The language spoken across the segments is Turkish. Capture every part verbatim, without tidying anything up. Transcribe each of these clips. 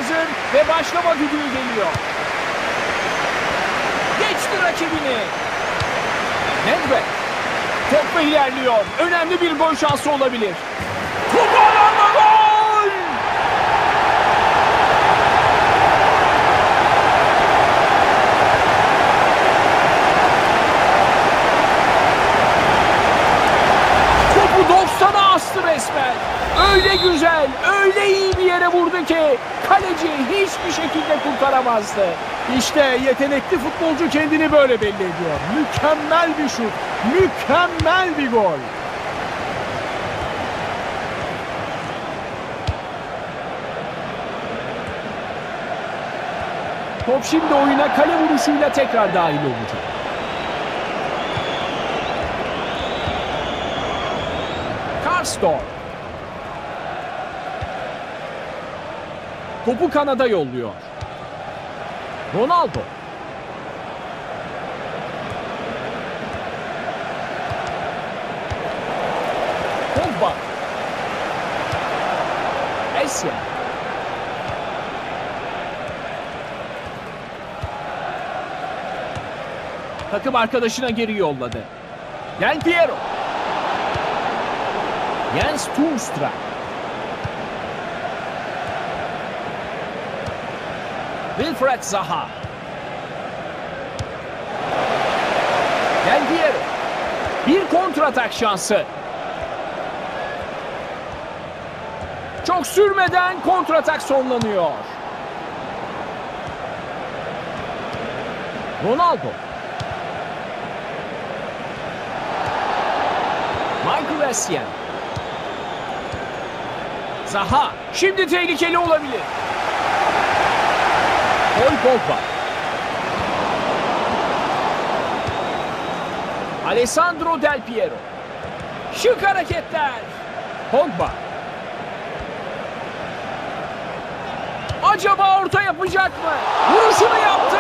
hazır ve başlama düdüğü geliyor. Geçti rakibini. Nedved topla ilerliyor. Önemli bir gol şansı olabilir. Topu alanda gol! Topu doksana astı resmen. Öyle güzel, öyle iyi bir yere vurdu ki kaleci hiçbir şekilde kurtaramazdı. İşte yetenekli futbolcu kendini böyle belli ediyor. Mükemmel bir şut, mükemmel bir gol. Top şimdi oyuna kale vuruşuyla tekrar dahil olacak. Karsdorp. Topu kanada yolluyor. Ronaldo. Pogba. Essien. Takım arkadaşına geri yolladı. Del Piero. Jens Toornstra. Wilfried Zaha. Del Piero. Bir kontratak şansı. Çok sürmeden kontratak sonlanıyor. Ronaldo. Michael Essien. Zaha. Şimdi tehlikeli olabilir. Paul Pogba. Alessandro Del Piero. Şık hareketler. Pogba. Acaba orta yapacak mı? Vuruşunu yaptı.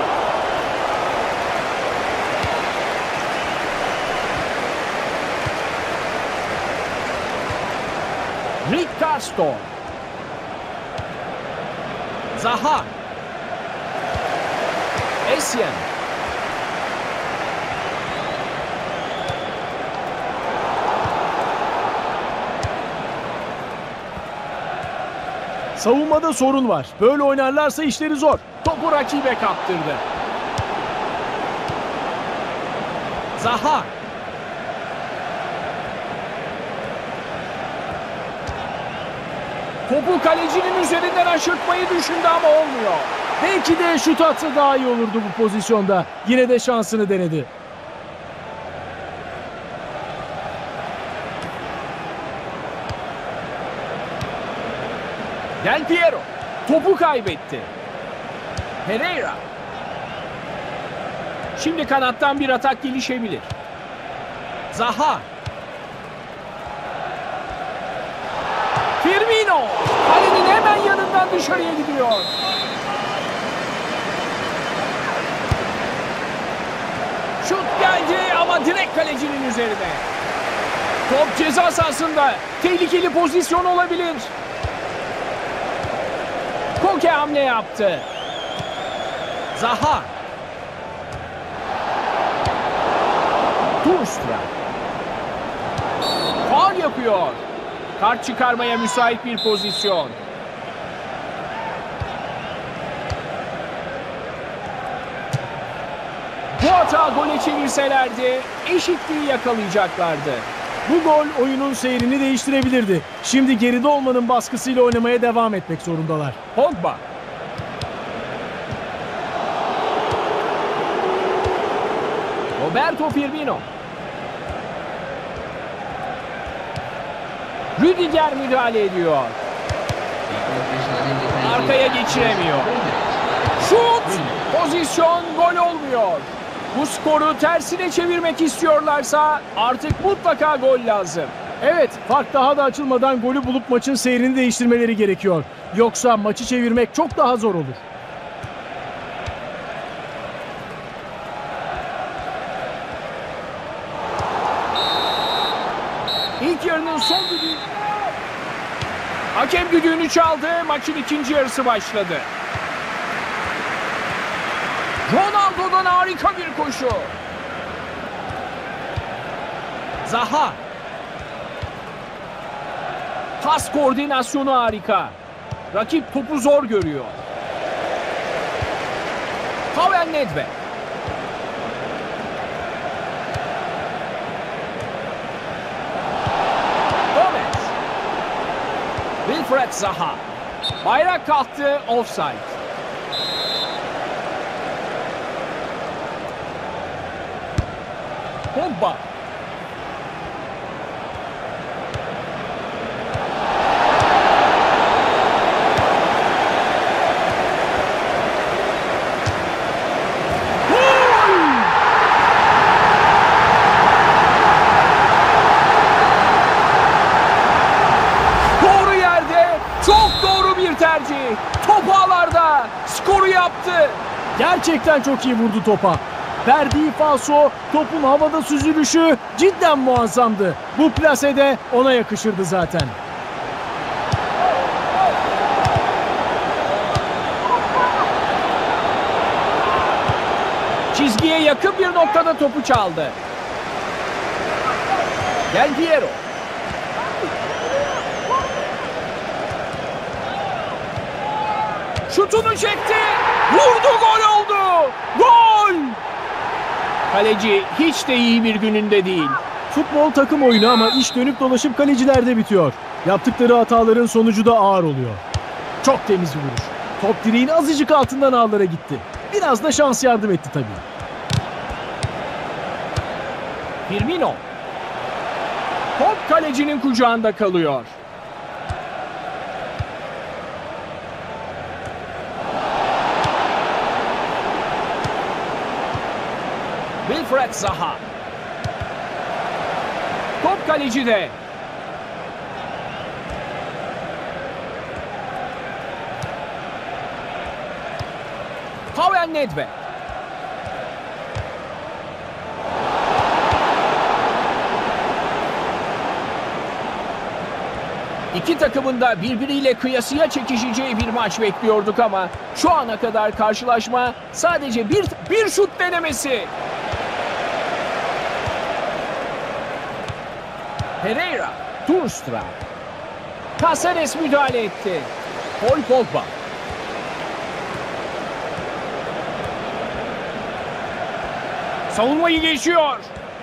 Rick Karsdorp. Zaha. Essien. Savunmada sorun var. Böyle oynarlarsa işleri zor. Topu rakibe kaptırdı. Zaha. Topu kalecinin üzerinden aşırtmayı düşündü ama olmuyor. Belki de şut atsa daha iyi olurdu bu pozisyonda. Yine de şansını denedi. Del Piero topu kaybetti. Pereira. Şimdi kanattan bir atak gelişebilir. Zaha. Firmino. Kalenin hemen yanından dışarıya gidiyor. Şut geldi ama direkt kalecinin üzerine. Top ceza sahasında. Tehlikeli pozisyon olabilir. Koke hamle yaptı. Zaha. Toornstra. Faul yapıyor. Kart çıkarmaya müsait bir pozisyon. Bu hata gole çevirselerdi eşitliği yakalayacaklardı. Bu gol oyunun seyrini değiştirebilirdi. Şimdi geride olmanın baskısıyla oynamaya devam etmek zorundalar. Pogba. Roberto Firmino. Rüdiger müdahale ediyor. Arkaya geçiremiyor. Şut! Pozisyon gol olmuyor. Bu skoru tersine çevirmek istiyorlarsa artık mutlaka gol lazım. Evet, fark daha da açılmadan golü bulup maçın seyrini değiştirmeleri gerekiyor. Yoksa maçı çevirmek çok daha zor olur. İlk yarının son düdüğü. Hakem düdüğünü çaldı. Maçın ikinci yarısı başladı. Ronaldo'dan harika bir koşu. Zaha. Pas koordinasyonu harika. Rakip topu zor görüyor. Pavel Nedved. Gomez. Wilfried Zaha. Bayrak kalktı, offside. Pogba. Doğru yerde, çok doğru bir tercih. Top ağlarda, skoru yaptı. Gerçekten çok iyi vurdu topa. Verdiği falso, topun havada süzülüşü cidden muazzamdı. Bu plasede ona yakışırdı zaten. Çizgiye yakın bir noktada topu çaldı. Del Piero. Şutunu çekti. Vurdu, gol oldu. Gol! Kaleci hiç de iyi bir gününde değil. Futbol takım oyunu ama iş dönüp dolaşıp kalecilerde bitiyor. Yaptıkları hataların sonucu da ağır oluyor. Çok temiz bir vuruş. Top direğin azıcık altından ağlara gitti. Biraz da şans yardım etti tabii. Firmino. Top kalecinin kucağında kalıyor. Wilfried Zaha. Top kalecide. Pavel Nedved. İki takımın da birbiriyle kıyasıya çekişeceği bir maç bekliyorduk ama şu ana kadar karşılaşma sadece bir, bir şut denemesi. Pereira, Turnstra. Caceres müdahale etti. Paul Pogba. Savunmayı geçiyor.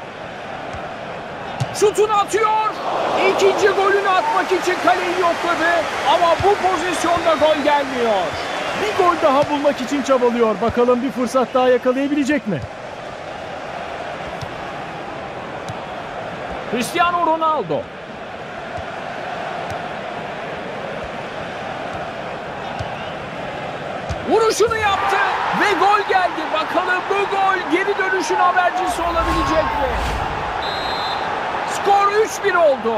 Şutunu atıyor. İkinci golünü atmak için kaleyi yokladı ama bu pozisyonda gol gelmiyor. Bir gol daha bulmak için çabalıyor. Bakalım bir fırsat daha yakalayabilecek mi? Cristiano Ronaldo. Vuruşunu yaptı ve gol geldi. Bakalım bu gol geri dönüşün habercisi olabilecek mi? Skor üç bir oldu.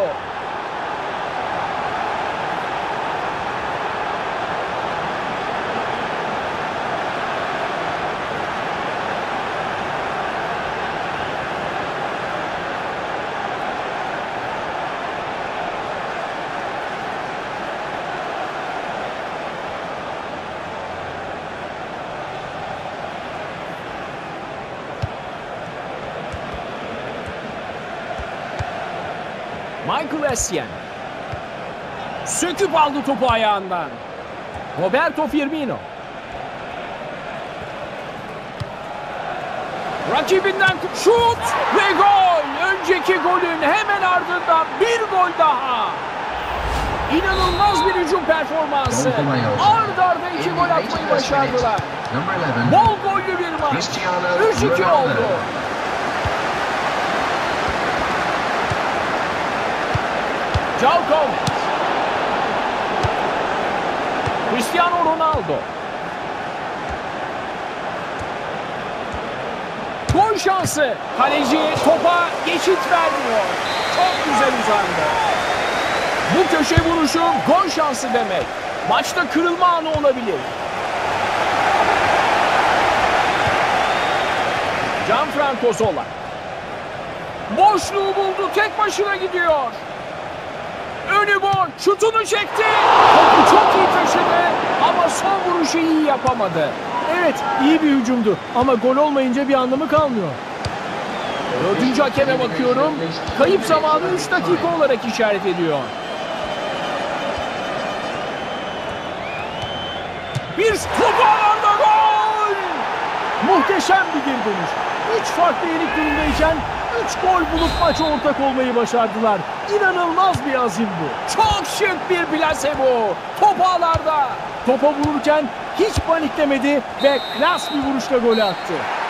Michael Essien. Söküp aldı topu ayağından. Roberto Firmino. Rakibinden şut ve gol. Önceki golün hemen ardından bir gol daha. İnanılmaz bir hücum performansı. Ard arda iki gol atmayı başardılar. Bol gollü bir maç. üç iki oldu. João Gomez. Cristiano Ronaldo. Gol şansı. Kaleci topa geçit vermiyor. Çok güzel uzandı. Bu köşe vuruşu gol şansı demek. Maçta kırılma anı olabilir. Gianfranco Zola. Boşluğu buldu. Tek başına gidiyor. Önü boş. Şutunu çekti. Topu çok iyi taşıdı ama son vuruşu iyi yapamadı. Evet, iyi bir hücumdu ama gol olmayınca bir anlamı kalmıyor. Dördüncü hakeme bakıyorum. Kayıp zamanı üç dakika olarak işaret ediyor. Bir top ağlarda gol! Muhteşem bir geri dönüş. Üç farklı yenik durumdayken üç gol bulup maça ortak olmayı başardılar. İnanılmaz bir azim bu. Çok şık bir plase bu. Top ağlarda. Topa vururken hiç paniklemedi ve klas bir vuruşla gol attı.